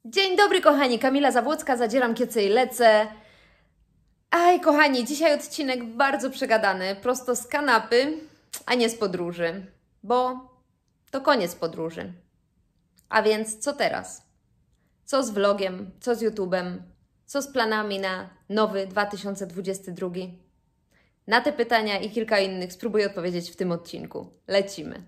Dzień dobry kochani, Kamila Zabłocka, zadzieram kiece i lecę. Aj kochani, dzisiaj odcinek bardzo przegadany, prosto z kanapy, a nie z podróży, bo to koniec podróży. A więc co teraz? Co z vlogiem, co z YouTube'em, co z planami na nowy 2022? Na te pytania i kilka innych spróbuję odpowiedzieć w tym odcinku. Lecimy!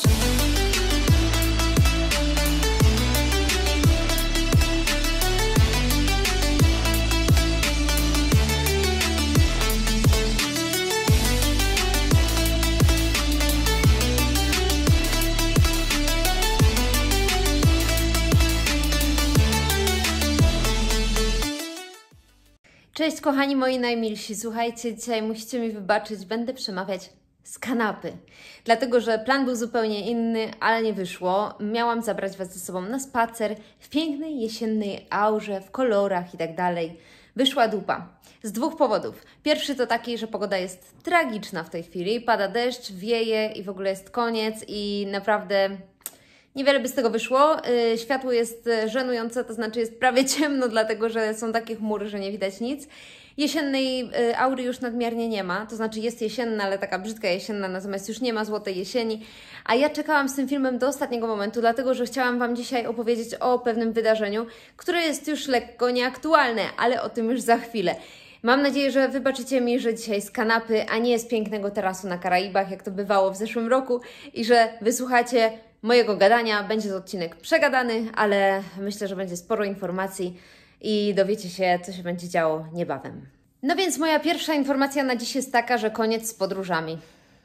Cześć kochani moi najmilsi, słuchajcie, dzisiaj musicie mi wybaczyć, będę przemawiać z kanapy, dlatego że plan był zupełnie inny, ale nie wyszło. Miałam zabrać Was ze sobą na spacer w pięknej jesiennej aurze, w kolorach i tak dalej. Wyszła dupa. Z dwóch powodów. Pierwszy to taki, że pogoda jest tragiczna w tej chwili, pada deszcz, wieje i w ogóle jest koniec i naprawdę niewiele by z tego wyszło. Światło jest żenujące, to znaczy jest prawie ciemno, dlatego że są takie chmury, że nie widać nic. Jesiennej aury już nadmiernie nie ma, to znaczy jest jesienna, ale taka brzydka jesienna, natomiast już nie ma złotej jesieni. A ja czekałam z tym filmem do ostatniego momentu, dlatego że chciałam Wam dzisiaj opowiedzieć o pewnym wydarzeniu, które jest już lekko nieaktualne, ale o tym już za chwilę. Mam nadzieję, że wybaczycie mi, że dzisiaj z kanapy, a nie z pięknego tarasu na Karaibach, jak to bywało w zeszłym roku i że wysłuchacie mojego gadania. Będzie to odcinek przegadany, ale myślę, że będzie sporo informacji i dowiecie się, co się będzie działo niebawem. No więc moja pierwsza informacja na dziś jest taka, że koniec z podróżami.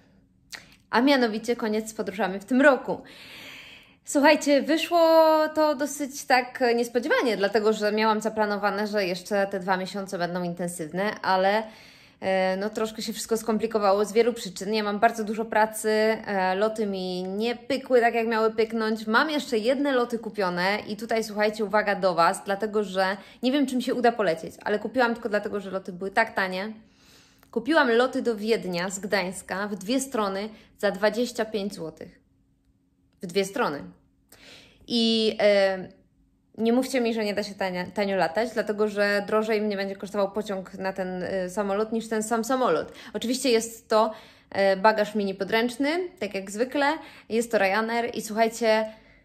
A mianowicie koniec z podróżami w tym roku. Słuchajcie, wyszło to dosyć tak niespodziewanie, dlatego że miałam zaplanowane, że jeszcze te 2 miesiące będą intensywne, ale no troszkę się wszystko skomplikowało z wielu przyczyn. Ja mam bardzo dużo pracy, loty mi nie pykły tak jak miały pyknąć. Mam jeszcze jedne loty kupione i tutaj słuchajcie, uwaga do Was, dlatego że nie wiem, czy mi się uda polecieć, ale kupiłam tylko dlatego, że loty były tak tanie. Kupiłam loty do Wiednia z Gdańska w 2 strony za 25 zł. W 2 strony. I nie mówcie mi, że nie da się tanio latać, dlatego że drożej mnie będzie kosztował pociąg na ten samolot niż ten sam samolot. Oczywiście jest to bagaż mini podręczny, tak jak zwykle, jest to Ryanair i słuchajcie,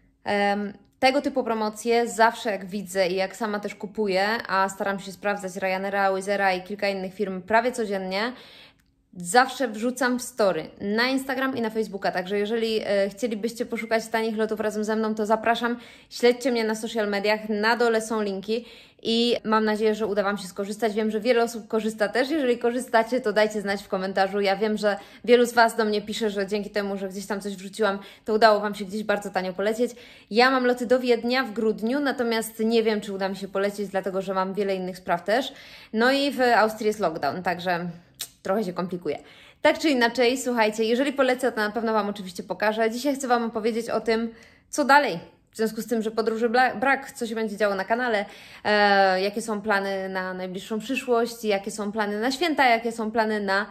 tego typu promocje zawsze jak widzę i jak sama też kupuję, a staram się sprawdzać Ryanaira, Wizera i kilka innych firm prawie codziennie, zawsze wrzucam w story na Instagram i na Facebooka, także jeżeli chcielibyście poszukać tanich lotów razem ze mną, to zapraszam, śledźcie mnie na social mediach, na dole są linki i mam nadzieję, że uda Wam się skorzystać. Wiem, że wiele osób korzysta też, jeżeli korzystacie, to dajcie znać w komentarzu. Ja wiem, że wielu z Was do mnie pisze, że dzięki temu, że gdzieś tam coś wrzuciłam, to udało Wam się gdzieś bardzo tanio polecieć. Ja mam loty do Wiednia w grudniu, natomiast nie wiem, czy uda mi się polecieć, dlatego że mam wiele innych spraw też. No i w Austrii jest lockdown, także trochę się komplikuje. Tak czy inaczej, słuchajcie, jeżeli polecę, to na pewno Wam oczywiście pokażę. Dzisiaj chcę Wam opowiedzieć o tym, co dalej. W związku z tym, że podróży brak, co się będzie działo na kanale, jakie są plany na najbliższą przyszłość, jakie są plany na święta, jakie są plany na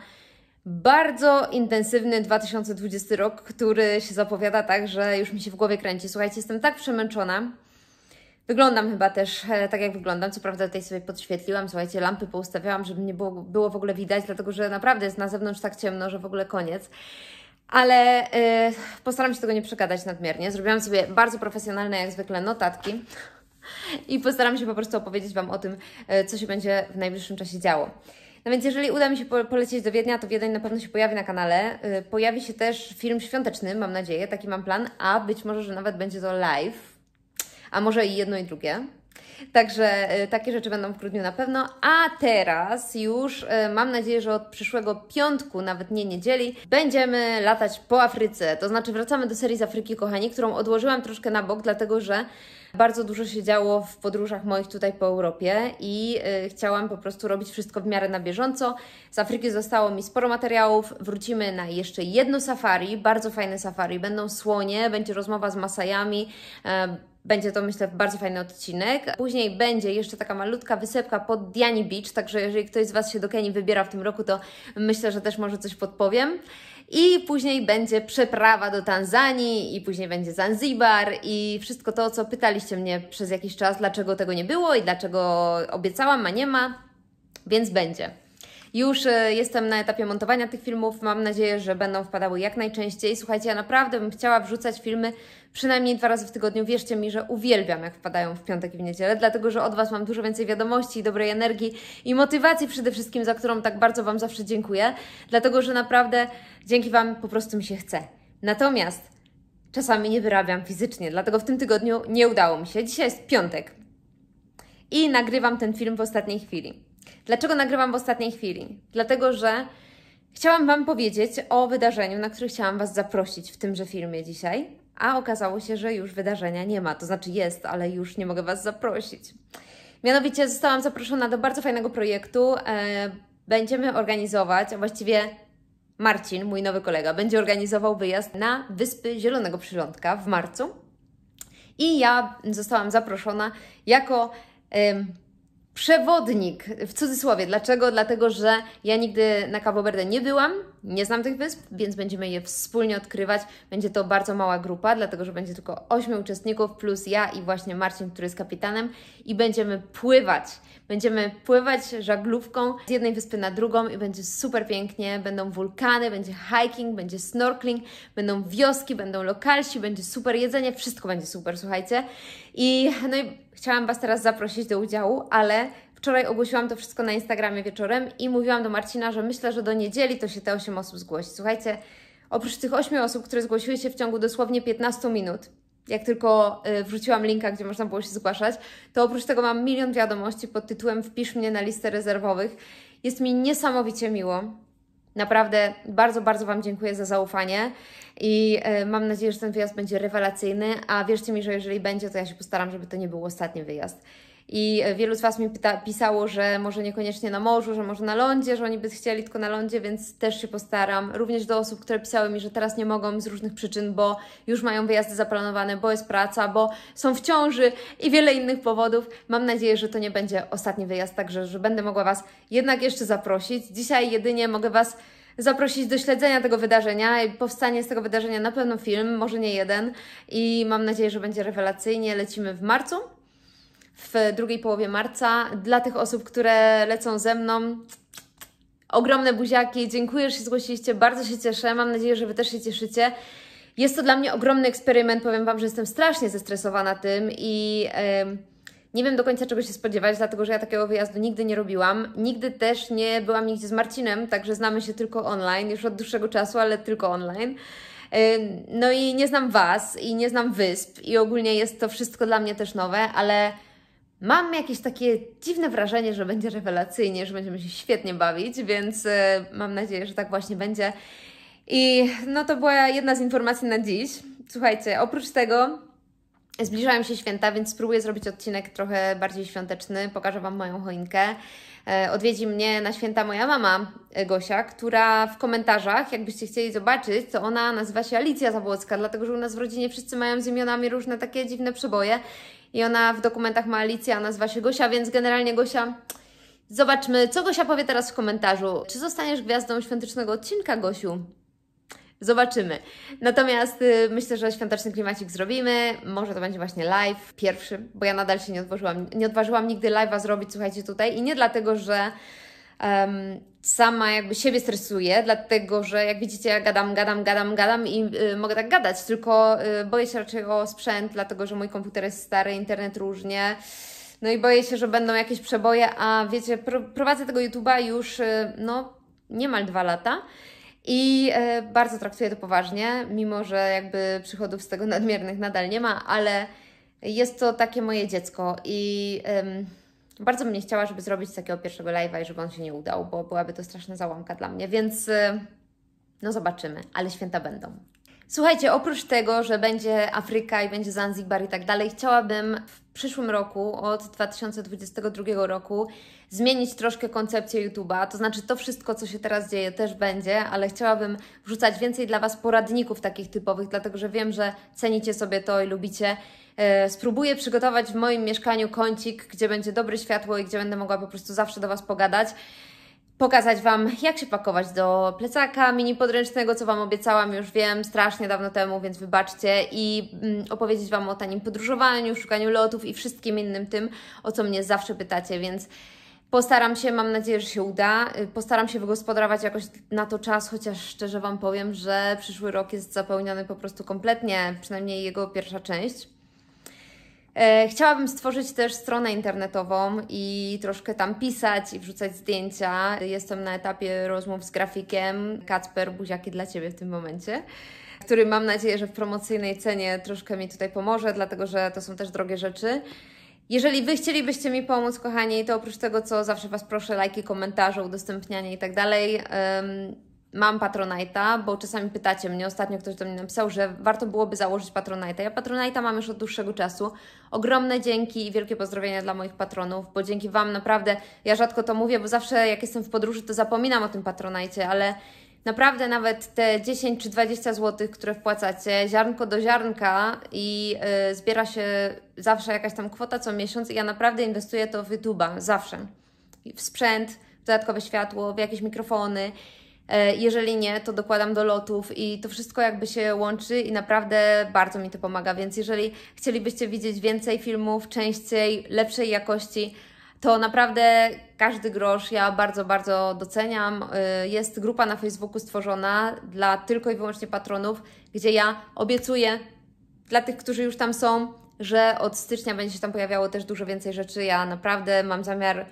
bardzo intensywny 2020 rok, który się zapowiada tak, że już mi się w głowie kręci. Słuchajcie, jestem tak przemęczona. Wyglądam chyba też tak, jak wyglądam. Co prawda tutaj sobie podświetliłam, słuchajcie, lampy poustawiałam, żeby nie było w ogóle widać, dlatego że naprawdę jest na zewnątrz tak ciemno, że w ogóle koniec. Ale postaram się tego nie przegadać nadmiernie. Zrobiłam sobie bardzo profesjonalne, jak zwykle, notatki i postaram się po prostu opowiedzieć Wam o tym, co się będzie w najbliższym czasie działo. No więc jeżeli uda mi się polecieć do Wiednia, to Wiedeń na pewno się pojawi na kanale. Pojawi się też film świąteczny, mam nadzieję, taki mam plan, a być może, że nawet będzie to live. A może i jedno i drugie. Także takie rzeczy będą w grudniu na pewno. A teraz już mam nadzieję, że od przyszłego piątku, nawet nie niedzieli, będziemy latać po Afryce. To znaczy wracamy do serii z Afryki, kochani, którą odłożyłam troszkę na bok, dlatego że bardzo dużo się działo w podróżach moich tutaj po Europie i chciałam po prostu robić wszystko w miarę na bieżąco. Z Afryki zostało mi sporo materiałów. Wrócimy na jeszcze jedno safari, bardzo fajne safari. Będą słonie, będzie rozmowa z Masajami. Będzie to, myślę, bardzo fajny odcinek. Później będzie jeszcze taka malutka wysepka pod Diani Beach, także jeżeli ktoś z Was się do Kenii wybiera w tym roku, to myślę, że też może coś podpowiem. I później będzie przeprawa do Tanzanii i później będzie Zanzibar i wszystko to, co pytaliście mnie przez jakiś czas, dlaczego tego nie było i dlaczego obiecałam, a nie ma, więc będzie. Już jestem na etapie montowania tych filmów, mam nadzieję, że będą wpadały jak najczęściej. Słuchajcie, ja naprawdę bym chciała wrzucać filmy przynajmniej 2 razy w tygodniu. Wierzcie mi, że uwielbiam, jak wpadają w piątek i w niedzielę, dlatego że od Was mam dużo więcej wiadomości, dobrej energii i motywacji przede wszystkim, za którą tak bardzo Wam zawsze dziękuję, dlatego że naprawdę dzięki Wam po prostu mi się chce. Natomiast czasami nie wyrabiam fizycznie, dlatego w tym tygodniu nie udało mi się. Dzisiaj jest piątek i nagrywam ten film w ostatniej chwili. Dlaczego nagrywam w ostatniej chwili? Dlatego, że chciałam Wam powiedzieć o wydarzeniu, na które chciałam Was zaprosić w tymże filmie dzisiaj, a okazało się, że już wydarzenia nie ma. To znaczy jest, ale już nie mogę Was zaprosić. Mianowicie zostałam zaproszona do bardzo fajnego projektu. Będziemy organizować, a właściwie Marcin, mój nowy kolega, będzie organizował wyjazd na Wyspy Zielonego Przylądka w marcu. I ja zostałam zaproszona jako przewodnik, w cudzysłowie. Dlaczego? Dlatego, że ja nigdy na Cabo Verde nie byłam, nie znam tych wysp, więc będziemy je wspólnie odkrywać. Będzie to bardzo mała grupa, dlatego że będzie tylko 8 uczestników, plus ja i właśnie Marcin, który jest kapitanem i będziemy pływać. Będziemy pływać żaglówką z jednej wyspy na drugą i będzie super pięknie. Będą wulkany, będzie hiking, będzie snorkeling, będą wioski, będą lokalsi, będzie super jedzenie, wszystko będzie super, słuchajcie. I chciałam Was teraz zaprosić do udziału, ale wczoraj ogłosiłam to wszystko na Instagramie wieczorem i mówiłam do Marcina, że myślę, że do niedzieli to się te 8 osób zgłosi. Słuchajcie, oprócz tych 8 osób, które zgłosiły się w ciągu dosłownie 15 minut, jak tylko wrzuciłam linka, gdzie można było się zgłaszać, to oprócz tego mam milion wiadomości pod tytułem "Wpisz mnie na listę rezerwowych". Jest mi niesamowicie miło. Naprawdę bardzo, bardzo Wam dziękuję za zaufanie i mam nadzieję, że ten wyjazd będzie rewelacyjny, a wierzcie mi, że jeżeli będzie, to ja się postaram, żeby to nie był ostatni wyjazd. I wielu z Was mi pisało, że może niekoniecznie na morzu, że może na lądzie, że oni by chcieli tylko na lądzie, więc też się postaram. Również do osób, które pisały mi, że teraz nie mogą z różnych przyczyn, bo już mają wyjazdy zaplanowane, bo jest praca, bo są w ciąży i wiele innych powodów. Mam nadzieję, że to nie będzie ostatni wyjazd, także że będę mogła Was jednak jeszcze zaprosić. Dzisiaj jedynie mogę Was zaprosić do śledzenia tego wydarzenia. Powstanie z tego wydarzenia na pewno film, może nie jeden i mam nadzieję, że będzie rewelacyjnie. Lecimy w marcu. W drugiej połowie marca. Dla tych osób, które lecą ze mną, ogromne buziaki. Dziękuję, że się zgłosiliście. Bardzo się cieszę. Mam nadzieję, że Wy też się cieszycie. Jest to dla mnie ogromny eksperyment. Powiem Wam, że jestem strasznie zestresowana tym i nie wiem do końca czego się spodziewać, dlatego że ja takiego wyjazdu nigdy nie robiłam. Nigdy też nie byłam nigdzie z Marcinem, także znamy się tylko online, już od dłuższego czasu, ale tylko online. No i nie znam Was i nie znam wysp i ogólnie jest to wszystko dla mnie też nowe, ale mam jakieś takie dziwne wrażenie, że będzie rewelacyjnie, że będziemy się świetnie bawić, więc mam nadzieję, że tak właśnie będzie. I no to była jedna z informacji na dziś. Słuchajcie, oprócz tego zbliżają się święta, więc spróbuję zrobić odcinek trochę bardziej świąteczny. Pokażę Wam moją choinkę. Odwiedzi mnie na święta moja mama Gosia, która w komentarzach, jakbyście chcieli zobaczyć, to ona nazywa się Alicja Zabłocka, dlatego że u nas w rodzinie wszyscy mają z imionami różne takie dziwne przeboje i ona w dokumentach ma Alicja, a nazywa się Gosia, więc generalnie Gosia, zobaczmy, co Gosia powie teraz w komentarzu. Czy zostaniesz gwiazdą świątecznego odcinka, Gosiu? Zobaczymy. Natomiast myślę, że świąteczny klimacik zrobimy. Może to będzie właśnie live pierwszy, bo ja nadal się nie odważyłam nigdy live'a zrobić, słuchajcie, tutaj. I nie dlatego, że sama jakby siebie stresuję, dlatego, że jak widzicie, ja gadam i mogę tak gadać, tylko boję się raczej o sprzęt, dlatego, że mój komputer jest stary, internet różnie. No i boję się, że będą jakieś przeboje, a wiecie, prowadzę tego YouTube'a już niemal 2 lata. I bardzo traktuję to poważnie, mimo że jakby przychodów z tego nadmiernych nadal nie ma, ale jest to takie moje dziecko i bardzo bym nie chciała, żeby zrobić takiego pierwszego live'a i żeby on się nie udał, bo byłaby to straszna załamka dla mnie, więc no zobaczymy, ale święta będą. Słuchajcie, oprócz tego, że będzie Afryka i będzie Zanzibar i tak dalej, chciałabym w przyszłym roku, od 2022 roku, zmienić troszkę koncepcję YouTube'a. To znaczy to wszystko, co się teraz dzieje, też będzie, ale chciałabym wrzucać więcej dla Was poradników takich typowych, dlatego że wiem, że cenicie sobie to i lubicie. Spróbuję przygotować w moim mieszkaniu kącik, gdzie będzie dobre światło i gdzie będę mogła po prostu zawsze do Was pogadać. pokazać Wam, jak się pakować do plecaka mini podręcznego, co Wam obiecałam, już wiem, strasznie dawno temu, więc wybaczcie, i opowiedzieć Wam o tanim podróżowaniu, szukaniu lotów i wszystkim innym tym, o co mnie zawsze pytacie, więc postaram się, mam nadzieję, że się uda, postaram się wygospodarować jakoś na to czas, chociaż szczerze Wam powiem, że przyszły rok jest zapełniony po prostu kompletnie, przynajmniej jego pierwsza część. Chciałabym stworzyć też stronę internetową i troszkę tam pisać i wrzucać zdjęcia. Jestem na etapie rozmów z grafikiem. Kacper, buziaki dla Ciebie w tym momencie, który mam nadzieję, że w promocyjnej cenie troszkę mi tutaj pomoże, dlatego że to są też drogie rzeczy. Jeżeli Wy chcielibyście mi pomóc, kochani, to oprócz tego, co zawsze Was proszę, lajki, komentarze, udostępnianie i tak dalej, mam Patronite'a, bo czasami pytacie mnie, ostatnio ktoś do mnie napisał, że warto byłoby założyć Patronite'a. Ja Patronite'a mam już od dłuższego czasu. Ogromne dzięki i wielkie pozdrowienia dla moich patronów, bo dzięki Wam naprawdę, ja rzadko to mówię, bo zawsze jak jestem w podróży, to zapominam o tym Patronite'cie, ale naprawdę nawet te 10 czy 20 zł, które wpłacacie, ziarnko do ziarnka i zbiera się zawsze jakaś tam kwota co miesiąc i ja naprawdę inwestuję to w YouTube'a, zawsze. W sprzęt, w dodatkowe światło, w jakieś mikrofony. Jeżeli nie, to dokładam do lotów i to wszystko jakby się łączy i naprawdę bardzo mi to pomaga, więc jeżeli chcielibyście widzieć więcej filmów, częściej, lepszej jakości, to naprawdę każdy grosz ja bardzo, bardzo doceniam. Jest grupa na Facebooku stworzona dla tylko i wyłącznie patronów, gdzie ja obiecuję dla tych, którzy już tam są, że od stycznia będzie się tam pojawiało też dużo więcej rzeczy. Ja naprawdę mam zamiar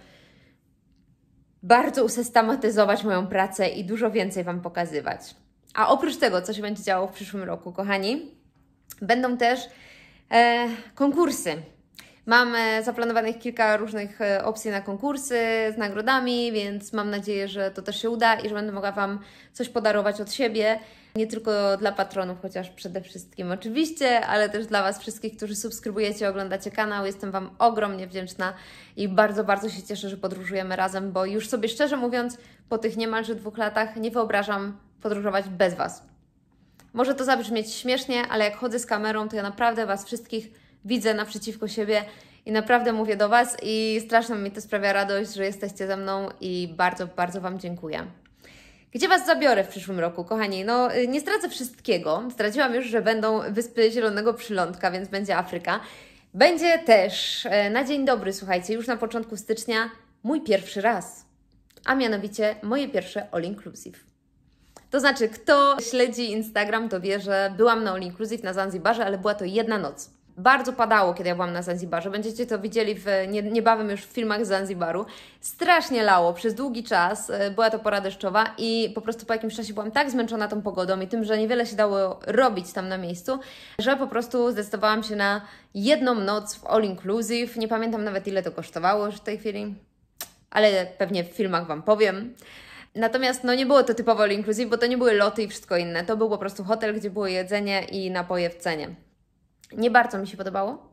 bardzo usystematyzować moją pracę i dużo więcej Wam pokazywać. A oprócz tego, co się będzie działo w przyszłym roku, kochani, będą też konkursy. Mam zaplanowanych kilka różnych opcji na konkursy z nagrodami, więc mam nadzieję, że to też się uda i że będę mogła Wam coś podarować od siebie. Nie tylko dla patronów, chociaż przede wszystkim oczywiście, ale też dla Was wszystkich, którzy subskrybujecie, oglądacie kanał. Jestem Wam ogromnie wdzięczna i bardzo, bardzo się cieszę, że podróżujemy razem, bo już sobie szczerze mówiąc, po tych niemalże 2 latach nie wyobrażam podróżować bez Was. Może to zabrzmieć śmiesznie, ale jak chodzę z kamerą, to ja naprawdę Was wszystkich widzę naprzeciwko siebie i naprawdę mówię do Was i strasznie mi to sprawia radość, że jesteście ze mną i bardzo, bardzo Wam dziękuję. Gdzie Was zabiorę w przyszłym roku, kochani? No, nie zdradzę wszystkiego. Zdradziłam już, że będą Wyspy Zielonego Przylądka, więc będzie Afryka. Będzie też na dzień dobry, słuchajcie, już na początku stycznia mój pierwszy raz, a mianowicie moje pierwsze all inclusive. To znaczy, kto śledzi Instagram, to wie, że byłam na all inclusive na Zanzibarze, ale była to jedna noc. Bardzo padało, kiedy ja byłam na Zanzibarze. Będziecie to widzieli niebawem już w filmach z Zanzibaru. Strasznie lało przez długi czas. Była to pora deszczowa i po prostu po jakimś czasie byłam tak zmęczona tą pogodą i tym, że niewiele się dało robić tam na miejscu, że po prostu zdecydowałam się na jedną noc w all inclusive. Nie pamiętam nawet, ile to kosztowało już w tej chwili, ale pewnie w filmach Wam powiem. Natomiast no nie było to typowo all inclusive, bo to nie były loty i wszystko inne. To był po prostu hotel, gdzie było jedzenie i napoje w cenie. Nie bardzo mi się podobało,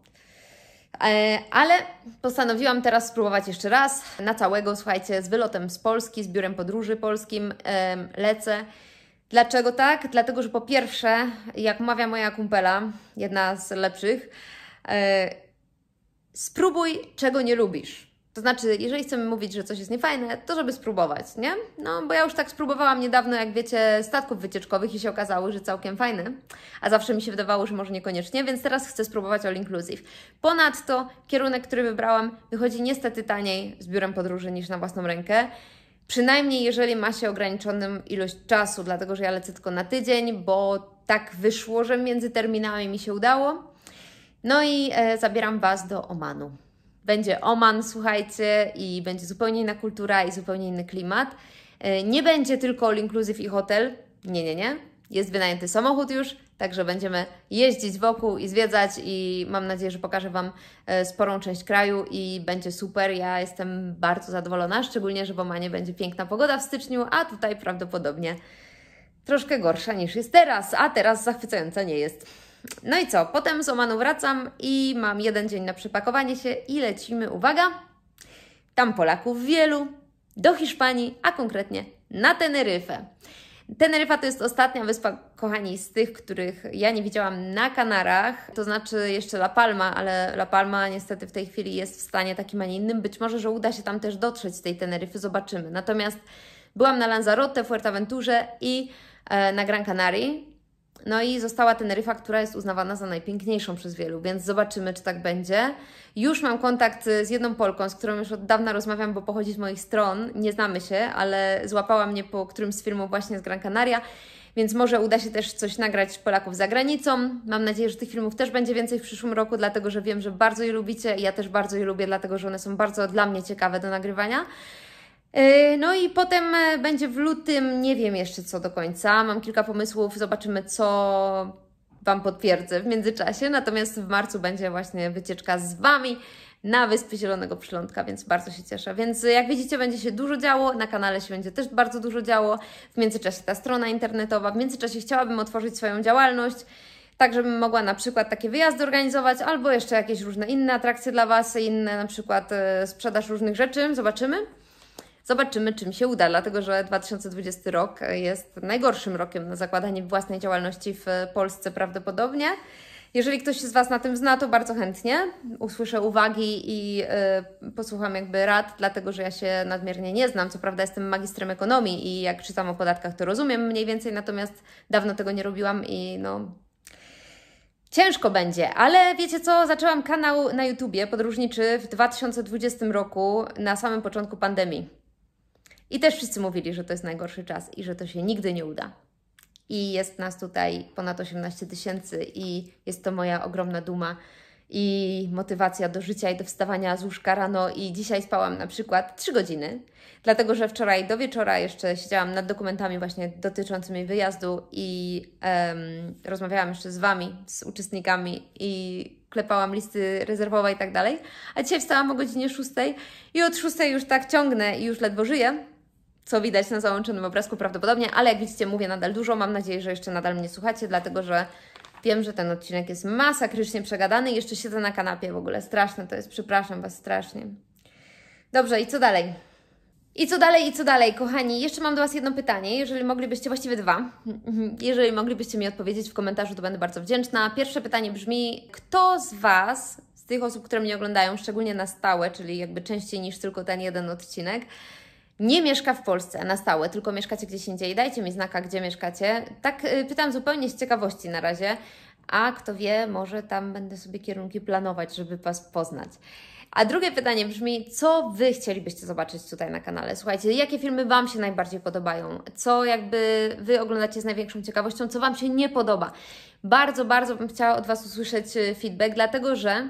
ale postanowiłam teraz spróbować jeszcze raz na całego, słuchajcie, z wylotem z Polski, z biurem podróży polskim lecę. Dlaczego tak? Dlatego, że po pierwsze, jak mawia moja kumpela, jedna z lepszych, spróbuj, czego nie lubisz. To znaczy, jeżeli chcemy mówić, że coś jest niefajne, to żeby spróbować, nie? No, bo ja już tak spróbowałam niedawno, jak wiecie, statków wycieczkowych i się okazało, że całkiem fajne, a zawsze mi się wydawało, że może niekoniecznie, więc teraz chcę spróbować all inclusive. Ponadto kierunek, który wybrałam, wychodzi niestety taniej z biurem podróży niż na własną rękę. Przynajmniej jeżeli ma się ograniczoną ilość czasu, dlatego że ja lecę tylko na tydzień, bo tak wyszło, że między terminami mi się udało. No i zabieram Was do Omanu. Będzie Oman, słuchajcie, i będzie zupełnie inna kultura i zupełnie inny klimat. Nie będzie tylko all inclusive i hotel. Nie. Jest wynajęty samochód już, także będziemy jeździć wokół i zwiedzać i mam nadzieję, że pokażę Wam sporą część kraju i będzie super. Ja jestem bardzo zadowolona, szczególnie, że w Omanie będzie piękna pogoda w styczniu, a tutaj prawdopodobnie troszkę gorsza niż jest teraz, a teraz zachwycająca nie jest. No i co? Potem z Omanu wracam i mam 1 dzień na przepakowanie się i lecimy, uwaga, tam Polaków wielu, do Hiszpanii, a konkretnie na Teneryfę. Teneryfa to jest ostatnia wyspa, kochani, z tych, których ja nie widziałam na Kanarach, to znaczy jeszcze La Palma, ale La Palma niestety w tej chwili jest w stanie takim, a nie innym. Być może, że uda się tam też dotrzeć z tej Teneryfy, zobaczymy. Natomiast byłam na Lanzarote, Fuerteventurze i na Gran Canaria. No i została Teneryfa, która jest uznawana za najpiękniejszą przez wielu, więc zobaczymy, czy tak będzie. Już mam kontakt z jedną Polką, z którą już od dawna rozmawiam, bo pochodzi z moich stron. Nie znamy się, ale złapała mnie po którymś z filmów właśnie z Gran Canaria, więc może uda się też coś nagrać Polaków za granicą. Mam nadzieję, że tych filmów też będzie więcej w przyszłym roku, dlatego że wiem, że bardzo je lubicie i ja też bardzo je lubię, dlatego że one są bardzo dla mnie ciekawe do nagrywania. No i potem będzie w lutym, nie wiem jeszcze co do końca, mam kilka pomysłów, zobaczymy co Wam potwierdzę w międzyczasie, natomiast w marcu będzie właśnie wycieczka z Wami na Wyspy Zielonego Przylądka, więc bardzo się cieszę. Więc jak widzicie, będzie się dużo działo, na kanale się będzie też bardzo dużo działo, w międzyczasie ta strona internetowa, w międzyczasie chciałabym otworzyć swoją działalność, tak żebym mogła na przykład takie wyjazdy organizować, albo jeszcze jakieś różne inne atrakcje dla Was, inne na przykład sprzedaż różnych rzeczy, zobaczymy. Zobaczymy, czym się uda, dlatego że 2020 rok jest najgorszym rokiem na zakładanie własnej działalności w Polsce prawdopodobnie. Jeżeli ktoś z Was na tym zna, to bardzo chętnie usłyszę uwagi i posłucham jakby rad, dlatego że ja się nadmiernie nie znam. Co prawda jestem magistrem ekonomii i jak czytam o podatkach, to rozumiem mniej więcej, natomiast dawno tego nie robiłam i no... Ciężko będzie, ale wiecie co? Zaczęłam kanał na YouTubie podróżniczy w 2020 roku, na samym początku pandemii. I też wszyscy mówili, że to jest najgorszy czas i że to się nigdy nie uda. I jest nas tutaj ponad 18 000 i jest to moja ogromna duma i motywacja do życia i do wstawania z łóżka rano. I dzisiaj spałam na przykład 3 godziny, dlatego że wczoraj do wieczora jeszcze siedziałam nad dokumentami właśnie dotyczącymi wyjazdu i rozmawiałam jeszcze z Wami, z uczestnikami i klepałam listy rezerwowe i tak dalej. A dzisiaj wstałam o godzinie 6 i od 6 już tak ciągnę i już ledwo żyję, co widać na załączonym obrazku prawdopodobnie, ale jak widzicie, mówię nadal dużo. Mam nadzieję, że jeszcze nadal mnie słuchacie, dlatego że wiem, że ten odcinek jest masakrycznie przegadany i jeszcze siedzę na kanapie w ogóle. Straszne to jest, przepraszam Was strasznie. Dobrze, i co dalej? I co dalej, kochani? Jeszcze mam do Was jedno pytanie, jeżeli moglibyście, właściwie 2, jeżeli moglibyście mi odpowiedzieć w komentarzu, to będę bardzo wdzięczna. Pierwsze pytanie brzmi, kto z Was, z tych osób, które mnie oglądają, szczególnie na stałe, czyli jakby częściej niż tylko ten jeden odcinek, nie mieszka w Polsce na stałe, tylko mieszkacie gdzieś indziej? Dajcie mi znaka, gdzie mieszkacie. Tak pytam zupełnie z ciekawości na razie, a kto wie, może tam będę sobie kierunki planować, żeby Was poznać. A drugie pytanie brzmi, co Wy chcielibyście zobaczyć tutaj na kanale? Słuchajcie, jakie filmy Wam się najbardziej podobają? Co jakby Wy oglądacie z największą ciekawością? Co Wam się nie podoba? Bardzo, bardzo bym chciała od Was usłyszeć feedback, dlatego że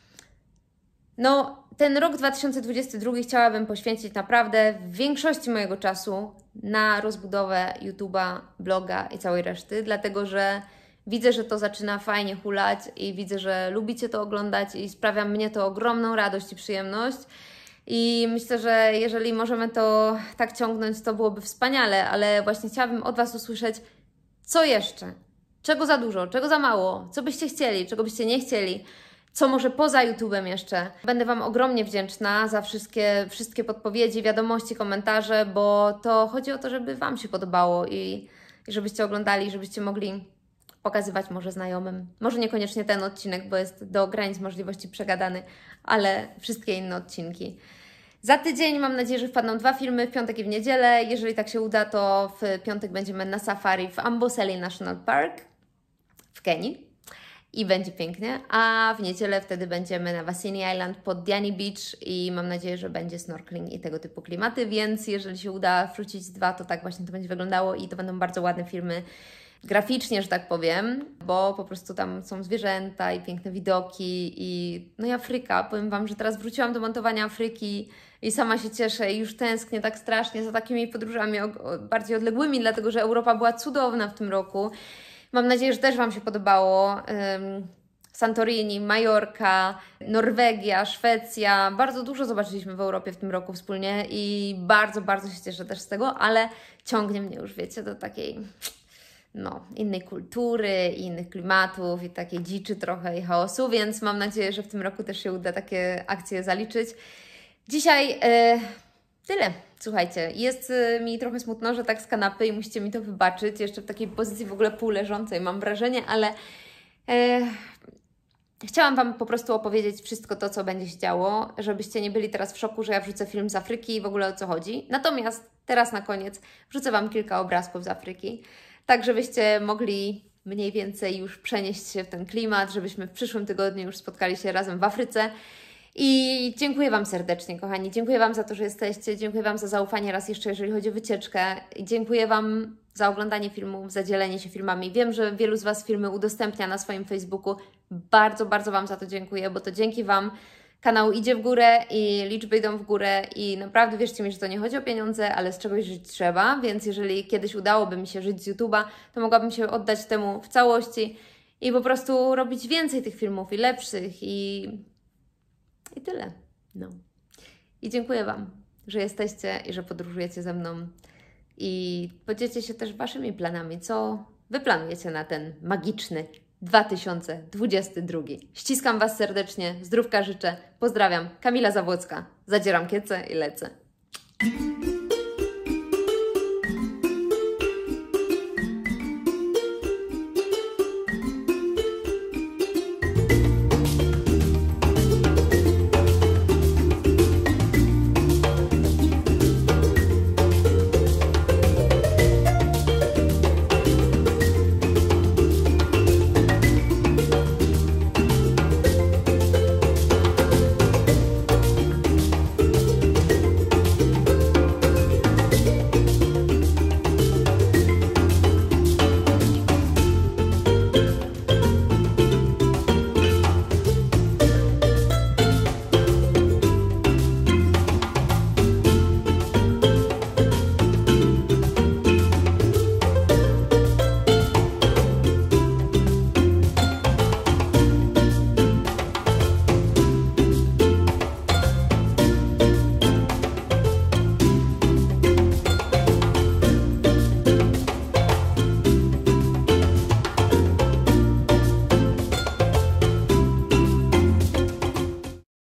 no, ten rok 2022 chciałabym poświęcić naprawdę w większości mojego czasu na rozbudowę YouTube'a, bloga i całej reszty, dlatego że widzę, że to zaczyna fajnie hulać i widzę, że lubicie to oglądać i sprawia mnie to ogromną radość i przyjemność. I myślę, że jeżeli możemy to tak ciągnąć, to byłoby wspaniale, ale właśnie chciałabym od Was usłyszeć, co jeszcze? Czego za dużo? Czego za mało? Co byście chcieli? Czego byście nie chcieli? Co może poza YouTube'em jeszcze? Będę Wam ogromnie wdzięczna za wszystkie podpowiedzi, wiadomości, komentarze, bo to chodzi o to, żeby Wam się podobało i żebyście oglądali, żebyście mogli pokazywać może znajomym. Może niekoniecznie ten odcinek, bo jest do granic możliwości przegadany, ale wszystkie inne odcinki. Za tydzień mam nadzieję, że wpadną 2 filmy, w piątek i w niedzielę. Jeżeli tak się uda, to w piątek będziemy na safari w Amboseli National Park w Kenii. I będzie pięknie, a w niedzielę wtedy będziemy na Wasini Island pod Diani Beach i mam nadzieję, że będzie snorkeling i tego typu klimaty, więc jeżeli się uda wrócić 2, to tak właśnie to będzie wyglądało i to będą bardzo ładne filmy graficznie, że tak powiem, bo po prostu tam są zwierzęta i piękne widoki no i Afryka. Powiem Wam, że teraz wróciłam do montowania Afryki i sama się cieszę i już tęsknię tak strasznie za takimi podróżami bardziej odległymi, dlatego że Europa była cudowna w tym roku. Mam nadzieję, że też Wam się podobało. Santorini, Majorka, Norwegia, Szwecja. Bardzo dużo zobaczyliśmy w Europie w tym roku wspólnie i bardzo, bardzo się cieszę też z tego, ale ciągnie mnie już, wiecie, do takiej innej kultury, innych klimatów i takiej dziczy trochę i chaosu, więc mam nadzieję, że w tym roku też się uda takie akcje zaliczyć. Dzisiaj tyle. Słuchajcie, jest mi trochę smutno, że tak z kanapy i musicie mi to wybaczyć. Jeszcze w takiej pozycji w ogóle półleżącej mam wrażenie, ale chciałam Wam po prostu opowiedzieć wszystko to, co będzie się działo, żebyście nie byli teraz w szoku, że ja wrzucę film z Afryki i w ogóle o co chodzi. Natomiast teraz na koniec wrzucę Wam kilka obrazków z Afryki, tak żebyście mogli mniej więcej już przenieść się w ten klimat, żebyśmy w przyszłym tygodniu już spotkali się razem w Afryce. I dziękuję Wam serdecznie, kochani. Dziękuję Wam za to, że jesteście. Dziękuję Wam za zaufanie raz jeszcze, jeżeli chodzi o wycieczkę. I dziękuję Wam za oglądanie filmów, za dzielenie się filmami. Wiem, że wielu z Was filmy udostępnia na swoim Facebooku. Bardzo, bardzo Wam za to dziękuję, bo to dzięki Wam kanał idzie w górę i liczby idą w górę i naprawdę wierzcie mi, że to nie chodzi o pieniądze, ale z czegoś żyć trzeba, więc jeżeli kiedyś udałoby mi się żyć z YouTube'a, to mogłabym się oddać temu w całości i po prostu robić więcej tych filmów i lepszych i tyle. No. I dziękuję Wam, że jesteście i że podróżujecie ze mną. I podzielcie się też Waszymi planami. Co Wy planujecie na ten magiczny 2022? Ściskam Was serdecznie, zdrówka życzę. Pozdrawiam. Kamila Zawłocka. Zadzieram kiece i lecę.